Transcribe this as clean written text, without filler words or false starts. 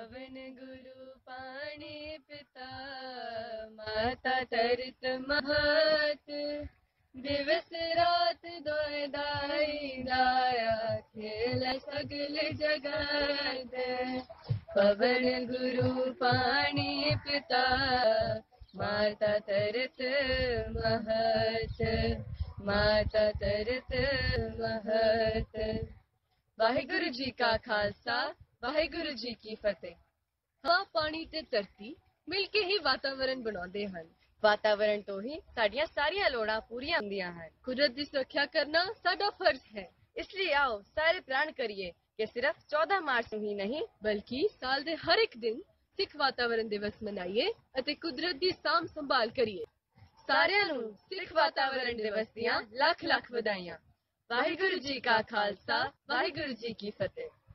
पवन गुरु पाणी पिता माता तरत महत दिवस रात दोय दाई दाया खेल सगल जगत पवन गुरु पाणी पिता माता तरत महत माता तरत महत। वाहिगुरु जी का खालसा वाहिगुरु जी की फतेह। हवा पानी ते धरती मिल के ही वातावरण बनाते हैं। वातावरण तो ही साडियां सारियां लोड़ां पूरियां हुंदियां हैं। कुदरत की सुरक्षा करना साडा फर्ज है। इसलिए आओ सारे प्रण करिए कि सिर्फ 14 मार्च ही नहीं बल्कि साल दे हर एक दिन सिख वातावरण दिवस मनाइए अते कुदरत की साम संभाल करिए। सारियां नूं सिख वातावरण दिवस दियां लख लख वधाइयां। वाहिगुरु जी का खालसा वाहिगुरु जी की फतेह।